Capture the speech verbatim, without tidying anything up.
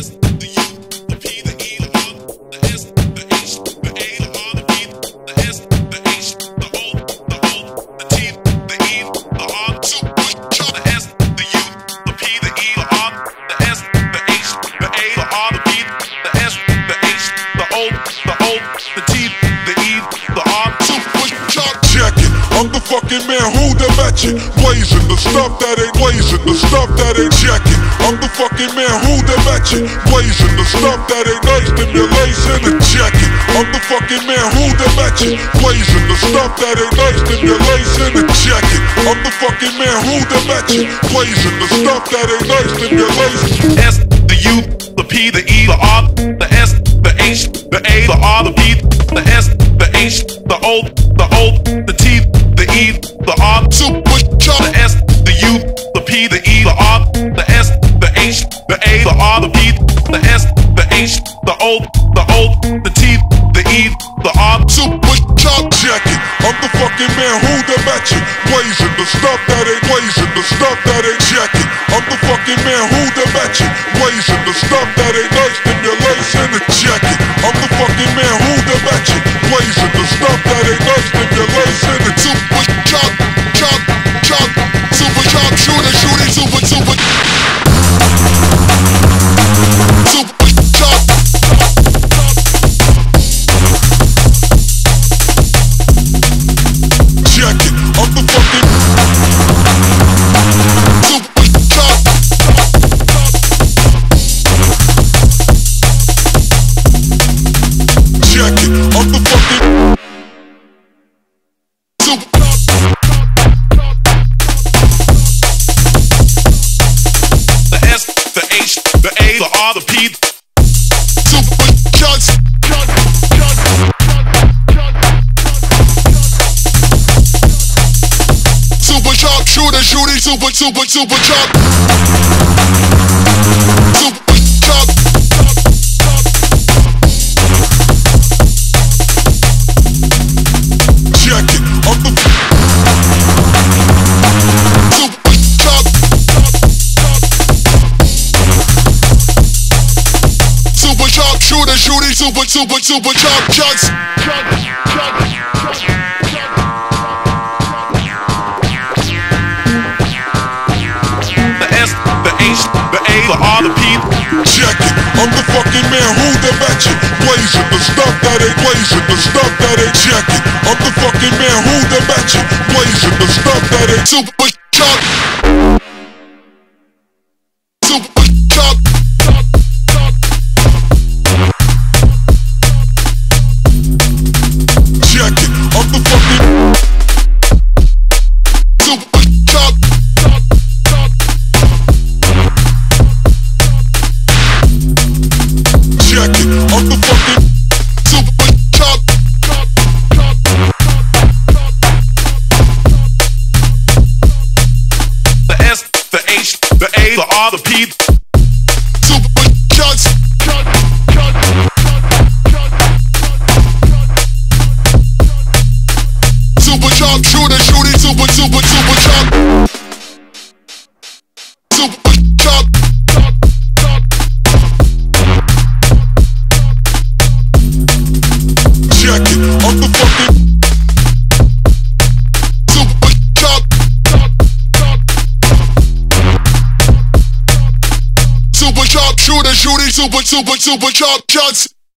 S, the U, the P, the E, the R, the S, the H, the A, the R, the P, the S, the H, the O, the O, the T, the E, the R, the S, the U, the P, the E, the R, the S, the H, the A, the R, the P, the S, the H, the O, the O, the T, the E, the R, supercharged. Check it, I'm the fucking man who the match it. Blazing the stuff that ain't blazing, the stuff that ain't checking. I'm the fucking man who the match it. Blazing the stuff that ain't nice, stimulation and checking. I'm the fucking man who the match it. Blazing the stuff that ain't nice, stimulation and checking. I'm the fucking man who the match it. Blazing the stuff that ain't nice, stimulation. S, the U, the P, the E, the R, the S, the H, the A, the R, the P, the S, the H, the O, the O, the T, the E, the R, supercharged. The S, the U, the P, the E, the R, the S, the H, the A, the R, the P, the S, the H, the O, the O, the T, the E, the R, supercharged. Check it, I'm the fucking man who the match it. Blazing the stuff that ain't blazing, the stuff that ain't checking. I'm the fucking man who the match it. Blazing the stuff that ain't nice, stimulation and checking. I'm the fucking man who the match it. Blazing the stuff that ain't nice, stimulation and supercharged, chop, chop, supercharged, shooter, shooting, super, super, supercharged. Check it, I'm the fucking supercharged. Check it, I'm the fucking the S, the H, the A, the R, the P, supercharged. Supercharged, shooter, shooting, super, super, supercharged. Supercharged. Check it, I'm the supercharged. Supercharged, shooter, shooting, super, super, supercharged. the S, the H, the A, the R, the P. Check it, I'm the fucking man who the match it. Blazing the stuff that ain't blazing, the stuff that ain't checking. I'm the fucking man who the match it. Blazing the stuff that ain't supercharged. Supercharged. Check it, I'm the fucking supercharged. Check it, I'm the fucking supercharged. The S, the H, the A, the R, the P, Supercharged. Supercharged, shooter, shooting, super, super, supercharged. Supercharged. Check it, I'm the fucking supercharged. Supercharged, shooter, shooting, super, super, supercharged.